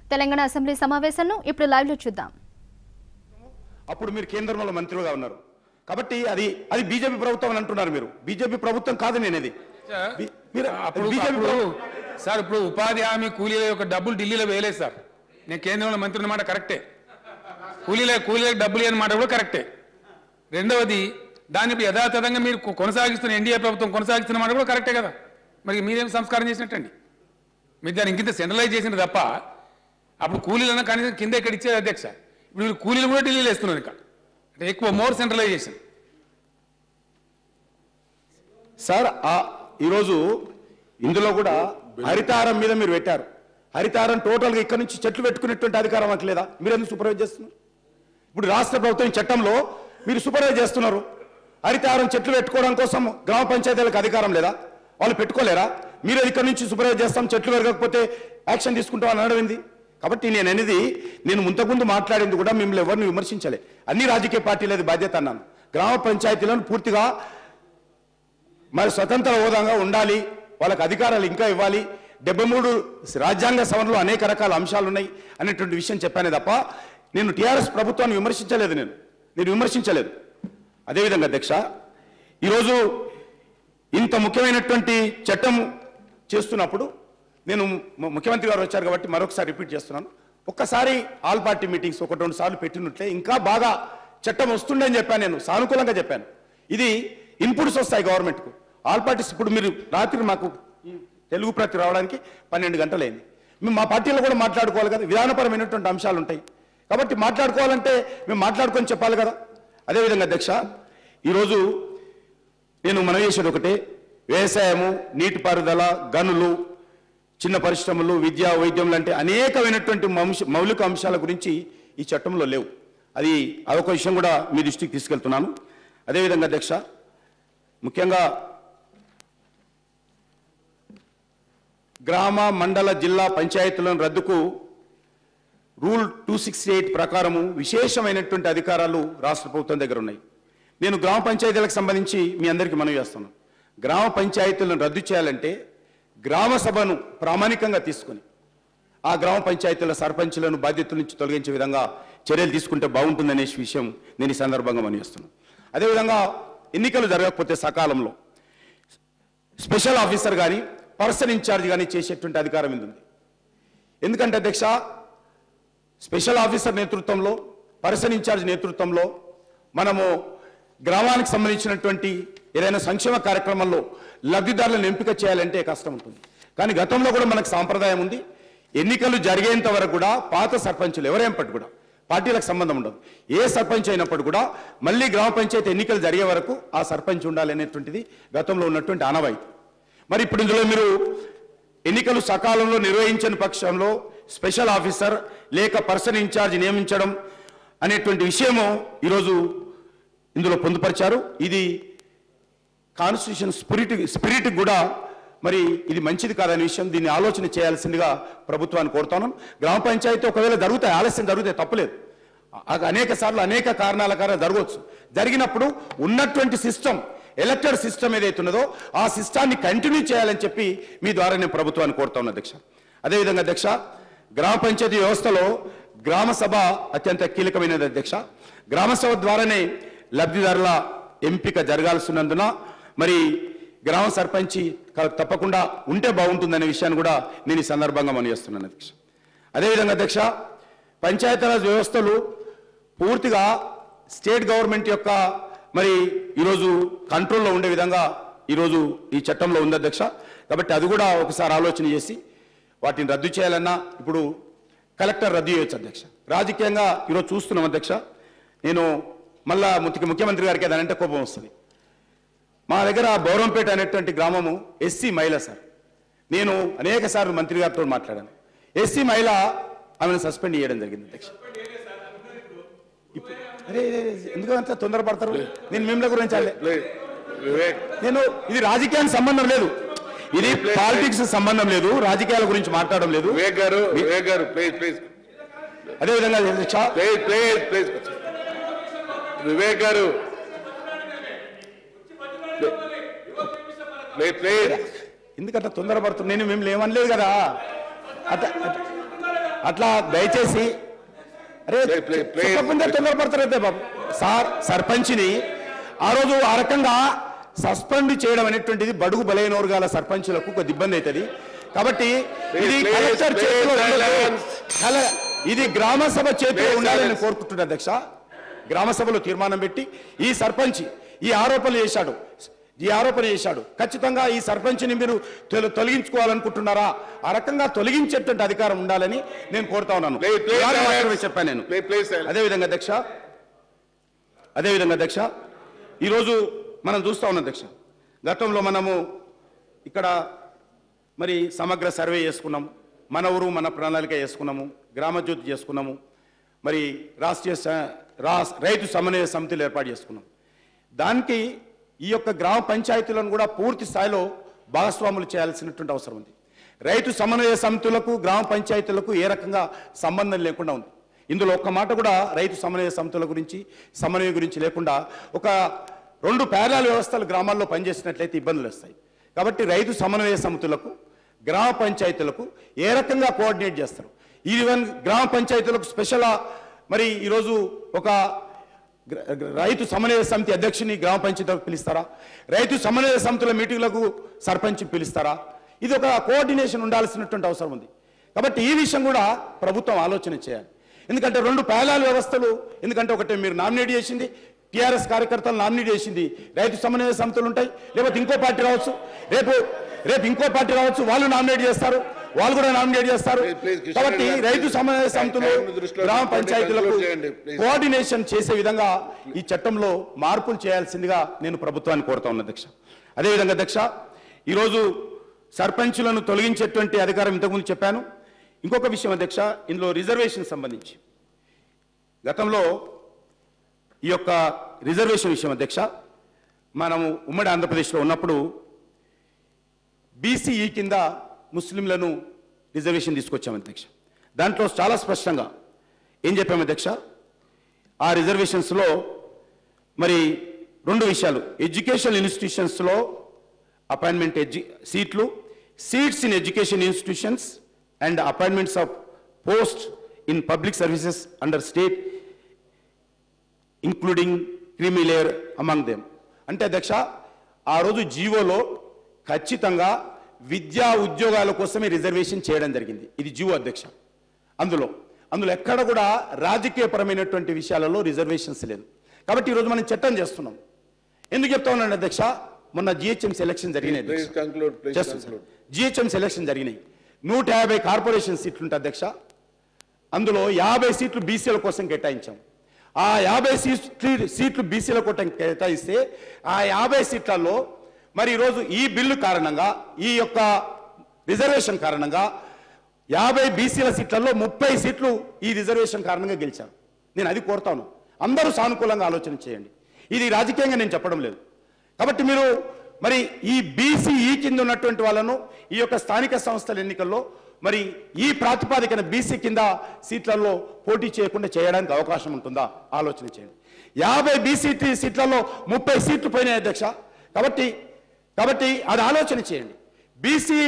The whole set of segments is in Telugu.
తెలంగాణ అసెంబ్లీ సమావేశాలను ఇప్పుడు లైవ్ లో చూద్దాం. అప్పుడు మీరు కేంద్రంలో మంత్రులుగా ఉన్నారు కాబట్టి అది బీజేపీ ప్రభుత్వం అని అంటున్నారు. మీరు బీజేపీ ప్రభుత్వం కాదు నేనేది సార్. ఇప్పుడు ఉపాధి హామీ కూలీల యొక్క డబ్బులు ఢిల్లీలో వేయలేదు సార్. నేను కేంద్రంలో మంత్రి అన్నమాట కరెక్టే. కూలీలకు డబ్బులు ఇవ్వని మాట కూడా కరెక్టే. రెండవది దాన్ని యథాతథంగా మీరు కొనసాగిస్తున్న ఎన్డీఏ ప్రభుత్వం కొనసాగిస్తున్న మాట కూడా కరెక్టే కదా. మరి మీరేం సంస్కారం చేసినట్టండి? మీరు దాన్ని ఇంకింత సెంట్రలైజ్ చేసింది తప్ప అప్పుడు కూలీలన్నా కనీసం కింద ఇక్కడ ఇచ్చేది అధ్యక్ష. ఇప్పుడు మీరు కూలీలు కూడా ఢిల్లీలో వేస్తున్నారు. ఇంకా అంటే ఎక్కువ మోర్ సెంట్రలైజేషన్ సార్. ఈరోజు ఇందులో కూడా హరితారం మీద మీరు పెట్టారు. హరితారం టోటల్గా ఇక్కడ నుంచి చెట్లు పెట్టుకునేటువంటి అధికారం మాకు లేదా? మీరు ఎందుకు సూపర్వైజ్ చేస్తున్నారు? ఇప్పుడు రాష్ట్ర ప్రభుత్వం చట్టంలో మీరు సూపర్వైజ్ చేస్తున్నారు. హరితారం చెట్లు పెట్టుకోవడం కోసం గ్రామ పంచాయతీలకు అధికారం లేదా? వాళ్ళు పెట్టుకోలేరా? మీరు ఇక్కడ నుంచి సూపర్వైజ్ చేస్తాం, చెట్లు పెరగకపోతే యాక్షన్ తీసుకుంటాం అని అనడం. కాబట్టి నేను అనేది, నేను ముందు మాట్లాడింది కూడా మిమ్మల్ని ఎవరిని విమర్శించలే. అన్ని రాజకీయ పార్టీలది బాధ్యత అన్నాను. గ్రామ పంచాయతీలను పూర్తిగా మరి స్వతంత్ర హోదాగా ఉండాలి, వాళ్ళకి అధికారాలు ఇంకా ఇవ్వాలి. 73 రాజ్యాంగ సవరణలో అనేక రకాల అంశాలు ఉన్నాయి అనేటువంటి విషయం చెప్పానే తప్ప నేను టీఆర్ఎస్ ప్రభుత్వాన్ని విమర్శించలేదు. నేను విమర్శించలేదు. అదేవిధంగా అధ్యక్ష, ఈరోజు ఇంత ముఖ్యమైనటువంటి చట్టం చేస్తున్నప్పుడు నేను ముఖ్యమంత్రి గారు వచ్చారు కాబట్టి మరొకసారి రిపీట్ చేస్తున్నాను. ఒక్కసారి ఆల్ పార్టీ మీటింగ్స్ 1-2 సార్లు పెట్టినట్లే ఇంకా బాగా చట్టం వస్తుండే అని చెప్పాను. నేను సానుకూలంగా చెప్పాను. ఇది ఇన్పుట్స్ వస్తాయి గవర్నమెంట్కు. ఆల్ పార్టీస్ ఇప్పుడు మీరు రాత్రి మాకు తెలుగు ప్రతి రావడానికి 12 గంటలైంది. మేము మా పార్టీలో కూడా మాట్లాడుకోవాలి కదా, విధానపరమైనటువంటి అంశాలు ఉంటాయి కాబట్టి మాట్లాడుకోవాలంటే మేము మాట్లాడుకొని చెప్పాలి కదా. అదేవిధంగా అధ్యక్ష, ఈరోజు నేను మనవి చేసేది ఒకటే, వ్యవసాయము, నీటిపారుదల, గనులు, చిన్న పరిశ్రమలు, విద్య, వైద్యం లాంటి అనేకమైనటువంటి మౌలిక అంశాల గురించి ఈ చట్టంలో లేవు. అదొక విషయం కూడా మీ దృష్టికి తీసుకెళ్తున్నాను. అదేవిధంగా అధ్యక్ష, ముఖ్యంగా గ్రామ, మండల, జిల్లా పంచాయతీలను రద్దుకు రూల్ 268 ప్రకారము విశేషమైనటువంటి అధికారాలు రాష్ట్ర ప్రభుత్వం దగ్గర ఉన్నాయి. నేను గ్రామ పంచాయతీలకు సంబంధించి మీ అందరికీ మనవి చేస్తున్నాను. గ్రామ పంచాయతీలను రద్దు చేయాలంటే గ్రామ సభను ప్రామాణికంగా తీసుకొని ఆ గ్రామ పంచాయతీల సర్పంచులను బాధ్యతల నుంచి తొలగించే విధంగా చర్యలు తీసుకుంటే బాగుంటుందనే విషయం నేను ఈ సందర్భంగా మనవి చేస్తున్నాను. అదేవిధంగా ఎన్నికలు జరగకపోతే సకాలంలో స్పెషల్ ఆఫీసర్ కానీ పర్సన్ ఇన్ఛార్జ్ కానీ చేసేటువంటి అధికారం ఉంది. ఎందుకంటే అధ్యక్ష, స్పెషల్ ఆఫీసర్ నేతృత్వంలో, పర్సన్ ఇన్ఛార్జ్ నేతృత్వంలో మనము గ్రామానికి సంబంధించినటువంటి ఏదైనా సంక్షేమ కార్యక్రమంలో లబ్ధిదారులను ఎంపిక చేయాలంటే కష్టం ఉంటుంది. కానీ గతంలో కూడా మనకు సాంప్రదాయం ఉంది. ఎన్నికలు జరిగేంత వరకు కూడా పాత సర్పంచులు ఎవరైనప్పటికీ కూడా పార్టీలకు సంబంధం ఉండదు. ఏ సర్పంచ్ అయినప్పుడు కూడా మళ్ళీ గ్రామ పంచాయతీ ఎన్నికలు జరిగే వరకు ఆ సర్పంచ్ ఉండాలి అనేటువంటిది గతంలో ఉన్నటువంటి ఆనవాయితీ. మరి ఇప్పుడు ఇందులో మీరు ఎన్నికలు సకాలంలో నిర్వహించని పక్షంలో స్పెషల్ ఆఫీసర్ లేక పర్సన్ ఇన్ఛార్జ్ నియమించడం అనేటువంటి విషయము ఈరోజు ఇందులో పొందుపరిచారు. ఇది కాన్స్టిట్యూషన్ స్పిరిట్ కూడా మరి ఇది మంచిది కాదనే విషయం, దీన్ని ఆలోచన చేయాల్సిందిగా ప్రభుత్వాన్ని కోరుతాను. గ్రామ పంచాయతీ ఒకవేళ జరుగుతాయి, ఆలస్యం జరుగుతాయి, తప్పలేదు. అనేక సార్లు అనేక కారణాల కారణంగా జరగవచ్చు. జరిగినప్పుడు ఉన్నటువంటి సిస్టమ్, ఎలక్టెడ్ సిస్టమ్ ఏదైతే ఉన్నదో ఆ సిస్టాన్ని కంటిన్యూ చేయాలని చెప్పి మీ ద్వారా నేను ప్రభుత్వాన్ని కోరుతా ఉన్నా అధ్యక్ష. అదేవిధంగా అధ్యక్ష, గ్రామ పంచాయతీ వ్యవస్థలో గ్రామ సభ అత్యంత కీలకమైనది అధ్యక్ష. గ్రామ సభ ద్వారానే లబ్ధిదారుల ఎంపిక జరగాల్సినందున మరి గ్రామ సర్పంచి తప్పకుండా ఉంటే బాగుంటుందనే విషయాన్ని కూడా నేను ఈ సందర్భంగా మనవి చేస్తున్నాను అధ్యక్ష. అదేవిధంగా అధ్యక్ష, పంచాయతీరాజ్ వ్యవస్థలు పూర్తిగా స్టేట్ గవర్నమెంట్ యొక్క మరి ఈరోజు కంట్రోల్లో ఉండే విధంగా ఈరోజు ఈ చట్టంలో ఉంది అధ్యక్ష. కాబట్టి అది కూడా ఒకసారి ఆలోచన చేసి వాటిని రద్దు చేయాలన్నా ఇప్పుడు కలెక్టర్ రద్దు చేయొచ్చు అధ్యక్ష. రాజకీయంగా ఈరోజు చూస్తున్నాం అధ్యక్ష. నేను మళ్ళా ముఖ్యమంత్రి గారికి ఏదంటే కోపం వస్తుంది. మా దగ్గర బౌరంపేట అనేటువంటి గ్రామము ఎస్సీ మహిళ సార్. నేను అనేక సార్లు మంత్రి గారితో మాట్లాడాను. ఎస్సీ మహిళ ఆమెను సస్పెండ్ చేయడం జరిగింది అధ్యక్ష. అరే ఎందుకంత తొందరపడతారు? నేను మిమ్మల్ని గురించి నేను ఇది రాజకీయానికి సంబంధం లేదు, ఇది పాలిటిక్స్ సంబంధం లేదు, రాజకీయాల గురించి మాట్లాడడం లేదు. అదేవిధంగా వివేక్ గారు ఎందుకంటే తొందరపడుతుంది? నేను మిమ్మల్ని ఏమనలేదు కదా. అట్లా దయచేసి అరే చెప్పకుండా తొందరపడతారైతే బాబు సార్ సర్పంచ్ని ఆ రోజు ఆ రకంగా సస్పెండ్ చేయడం అనేటువంటిది బడుగు బలైన వర్గాల సర్పంచులకు కొద్ది ఇబ్బంది అవుతుంది కాబట్టి ఇది కలెక్టర్ చేతిలో ఇది గ్రామ సభ చేతిలో ఉండాలని కోరుకుంటున్నా అధ్యక్ష. గ్రామ సభలో తీర్మానం పెట్టి ఈ సర్పంచ్ ఈ ఆరోపణ చేశాడు ఖచ్చితంగా ఈ సర్పంచ్ని మీరు తొలగించుకోవాలనుకుంటున్నారా ఆ రకంగా తొలగించేటువంటి అధికారం ఉండాలని నేను కోరుతా ఉన్నాను చెప్పాను నేను. అదేవిధంగా అధ్యక్ష ఈరోజు మనం చూస్తా ఉన్నాం అధ్యక్ష, గతంలో మనము ఇక్కడ మరి సమగ్ర సర్వే చేసుకున్నాం, మన ఊరు మన ప్రణాళిక చేసుకున్నాము, గ్రామజ్యోతి చేసుకున్నాము, మరి రైతు సమన్వయ సమితిలు ఏర్పాటు చేసుకున్నాం. దానికి ఈ యొక్క గ్రామ పంచాయతీలను కూడా పూర్తి స్థాయిలో భాగస్వాములు చేయాల్సినటువంటి అవసరం ఉంది. రైతు సమన్వయ సమితులకు గ్రామ పంచాయతీలకు ఏ రకంగా సంబంధం లేకుండా ఉంది. ఇందులో ఒక్క మాట కూడా రైతు సమన్వయ సమితుల గురించి సమన్వయం గురించి లేకుండా ఒక 2 ప్యారలల్ వ్యవస్థలు గ్రామాల్లో పనిచేసినట్లయితే ఇబ్బందులు వస్తాయి. కాబట్టి రైతు సమన్వయ సమితులకు గ్రామ పంచాయతీలకు ఏ రకంగా కోఆర్డినేట్ చేస్తారు, ఈవెన్ గ్రామ పంచాయతీలకు స్పెషల్ మరి ఈరోజు ఒక రైతు సమన్వయ సమితి అధ్యక్షుని గ్రామ పంచాయతీలకు పిలుస్తారా, రైతు సమన్వయ సమితుల మీటింగ్లకు సర్పంచ్ పిలుస్తారా, ఇది ఒక కోఆర్డినేషన్ ఉండాల్సినటువంటి అవసరం ఉంది. కాబట్టి ఈ విషయం కూడా ప్రభుత్వం ఆలోచన చేయాలి. ఎందుకంటే 2 ప్యారలల్ వ్యవస్థలు, ఎందుకంటే ఒకటే మీరు నామినేట్ చేసింది టీఆర్ఎస్ కార్యకర్తలు నామినేట్ చేసింది రైతు సమన్వయ సమితులు ఉంటాయి, లేకపోతే ఇంకో పార్టీ రావచ్చు, రేపు ఇంకో పార్టీ రావచ్చు, వాళ్ళు నామినేట్ చేస్తారు, వాళ్ళు కూడా నామినేట్ చేస్తారు. కాబట్టి రైతు సమన్వయ సమితులు గ్రామ పంచాయతీలకు కోఆర్డినేషన్ చేసే విధంగా ఈ చట్టంలో మార్పులు చేయాల్సిందిగా నేను ప్రభుత్వాన్ని కోరుతా ఉన్నా అధ్యక్ష. అదేవిధంగా అధ్యక్ష ఈరోజు సర్పంచులను తొలగించేటువంటి అధికారం ఇంతకుముందు చెప్పాను. ఇంకొక విషయం అధ్యక్ష, ఇందులో రిజర్వేషన్ సంబంధించి గతంలో ఈ యొక్క రిజర్వేషన్ విషయం అధ్యక్ష మనము ఉమ్మడి ఆంధ్రప్రదేశ్లో ఉన్నప్పుడు బీసీఈ కింద ముస్లింలను రిజర్వేషన్ తీసుకొచ్చాము అధ్యక్ష. దాంట్లో చాలా స్పష్టంగా ఏం చెప్పాము అధ్యక్ష, ఆ రిజర్వేషన్స్లో మరి 2 విషయాలు, ఎడ్యుకేషనల్ ఇన్స్టిట్యూషన్స్లో appointment seats in education institutions and appointments of post in public services under state including creamy layer among them. అంటే అధ్యక్ష ఆ రోజు జీవోలో ఖచ్చితంగా విద్యా ఉద్యోగాల కోసమే రిజర్వేషన్ చేయడం జరిగింది. ఇది జీవో అధ్యక్ష. అందులో ఎక్కడ కూడా రాజకీయపరమైనటువంటి విషయాలలో రిజర్వేషన్స్ లేదు. కాబట్టి ఈరోజు మనం చట్టం చేస్తున్నాం. ఎందుకు చెప్తా ఉన్నాను అధ్యక్ష, మొన్న జిహెచ్ఎంసీ ఎలక్షన్ జరిగినాయి, జిహెచ్ఎంసీ ఎలక్షన్ జరిగినాయి, 150 కార్పొరేషన్ సీట్లు ఉంటాయి అధ్యక్ష. అందులో 50 సీట్లు బీసీల కోసం కేటాయించాం. ఆ 50 సీట్లు బీసీల కోసం కేటాయిస్తే ఆ 50 సీట్లలో మరి ఈరోజు ఈ బిల్లు కారణంగా ఈ యొక్క రిజర్వేషన్ కారణంగా 50 బీసీల సీట్లలో 30 సీట్లు ఈ రిజర్వేషన్ కారణంగా గెలిచారు. నేను అది కోరుతాను, అందరూ సానుకూలంగా ఆలోచన చేయండి. ఇది రాజకీయంగా నేను చెప్పడం లేదు. కాబట్టి మీరు మరి ఈ బీసీఈ కింద ఉన్నటువంటి వాళ్ళను ఈ యొక్క స్థానిక సంస్థల ఎన్నికల్లో మరి ఈ ప్రాతిపాదికన బీసీ కింద సీట్లలో పోటీ చేయకుండా చేయడానికి అవకాశం ఉంటుందా ఆలోచన చేయండి. 50 బీసీ సీట్లలో 30 సీట్లు పోయినాయి అధ్యక్ష. కాబట్టి అది ఆలోచన చేయండి. బీసీ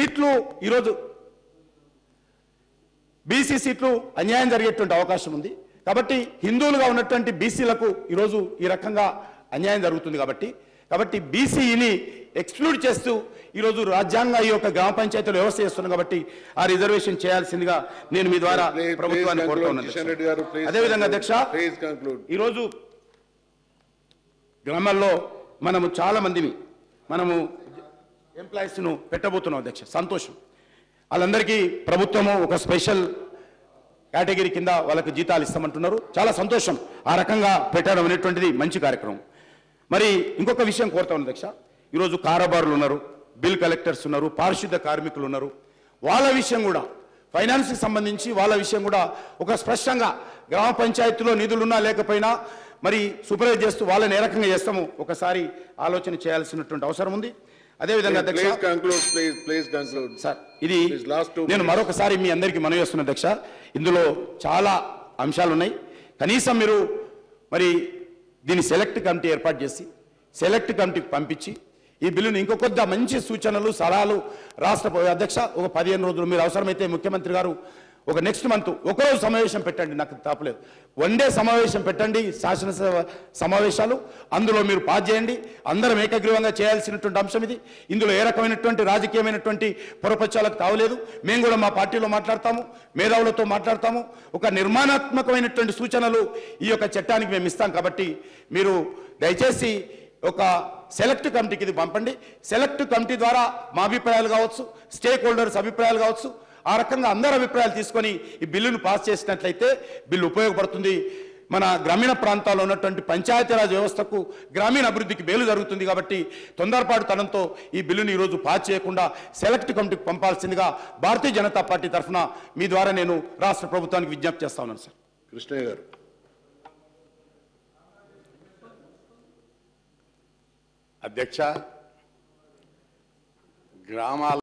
సీట్లు అన్యాయం జరిగేటువంటి అవకాశం ఉంది. కాబట్టి హిందువులుగా ఉన్నటువంటి బీసీలకు ఈరోజు ఈ రకంగా అన్యాయం జరుగుతుంది. కాబట్టి బీసీని ఎక్స్క్లూడ్ చేస్తూ ఈరోజు రాజ్యాంగ ఈ యొక్క గ్రామ పంచాయతీలు వ్యవస్థ చేస్తున్నాం. కాబట్టి ఆ రిజర్వేషన్ చేయాల్సిందిగా నేను మీ ద్వారా ప్రభుత్వాన్ని కోరుతున్నాను. అదేవిధంగా అధ్యక్ష ఈరోజు గ్రామాల్లో మనము చాలా మందిని ఎంప్లాయీస్ను పెట్టబోతున్నాం అధ్యక్ష. సంతోషం. వాళ్ళందరికీ ప్రభుత్వము ఒక స్పెషల్ కేటగిరీ కింద వాళ్ళకి జీతాలు ఇస్తామంటున్నారు. చాలా సంతోషం. ఆ రకంగా పెట్టడం అనేటువంటిది మంచి కార్యక్రమం. మరి ఇంకొక విషయం కోరుతాను అధ్యక్ష, ఈరోజు కారాబారులు ఉన్నారు, బిల్ కలెక్టర్స్ ఉన్నారు, పారిశుద్ధ కార్మికులు ఉన్నారు. వాళ్ళ విషయం కూడా ఫైనాన్స్కి సంబంధించి వాళ్ళ విషయం కూడా ఒక స్పష్టంగా గ్రామ పంచాయతీలో నిధులున్నా లేకపోయినా మరి సూపర్వైజ్ చేస్తూ వాళ్ళని ఏ రకంగా చేస్తాము ఒకసారి ఆలోచన చేయాల్సినటువంటి అవసరం ఉంది. అదేవిధంగా అధ్యక్ష సార్ ఇది నేను మరొకసారి మీ అందరికీ మనవి చేస్తున్నా అధ్యక్ష, ఇందులో చాలా అంశాలు ఉన్నాయి. కనీసం మీరు మరి దీన్ని సెలెక్ట్ కమిటీ ఏర్పాటు చేసి సెలెక్ట్ కమిటీకి పంపించి ఈ బిల్లును ఇంకో కొద్ది మంచి సూచనలు సలహాలు రాష్ట్ర అధ్యక్ష ఒక 15 రోజులు మీరు అవసరమైతే ముఖ్యమంత్రి గారు ఒక నెక్స్ట్ మంత్ ఒకరోజు సమావేశం పెట్టండి, నాకు తప్పలేదు. వన్ డే సమావేశం పెట్టండి, శాసనసభ సమావేశాలు. అందులో మీరు పాస్ చేయండి. అందరం ఏకగ్రీవంగా చేయాల్సినటువంటి అంశం ఇది. ఇందులో ఏ రకమైనటువంటి రాజకీయమైనటువంటి పొరపచ్చాలకు తావలేదు. మేము కూడా మా పార్టీలో మాట్లాడతాము, మేధావులతో మాట్లాడతాము. ఒక నిర్మాణాత్మకమైనటువంటి సూచనలు ఈ యొక్క చట్టానికి మేము ఇస్తాం. కాబట్టి మీరు దయచేసి ఒక సెలెక్ట్ కమిటీకి ఇది పంపండి. సెలెక్ట్ కమిటీ ద్వారా మా అభిప్రాయాలు కావచ్చు, స్టేక్ హోల్డర్స్ అభిప్రాయాలు కావచ్చు, ఆ రకంగా అందరి అభిప్రాయాలు తీసుకొని ఈ బిల్లును పాస్ చేసినట్లయితే బిల్లు ఉపయోగపడుతుంది. మన గ్రామీణ ప్రాంతాల్లో ఉన్నటువంటి పంచాయతీరాజ్ వ్యవస్థకు, గ్రామీణ అభివృద్ధికి మేలు జరుగుతుంది. కాబట్టి తొందరపాటుతనంతో ఈ బిల్లును ఈరోజు పాస్ చేయకుండా సెలెక్ట్ కమిటీకి పంపాల్సిందిగా భారతీయ జనతా పార్టీ తరఫున మీ ద్వారా నేను రాష్ట్ర ప్రభుత్వానికి విజ్ఞప్తి చేస్తా ఉన్నాను సార్. కృష్ణయ్య గారు. అధ్యక్ష, గ్రామాల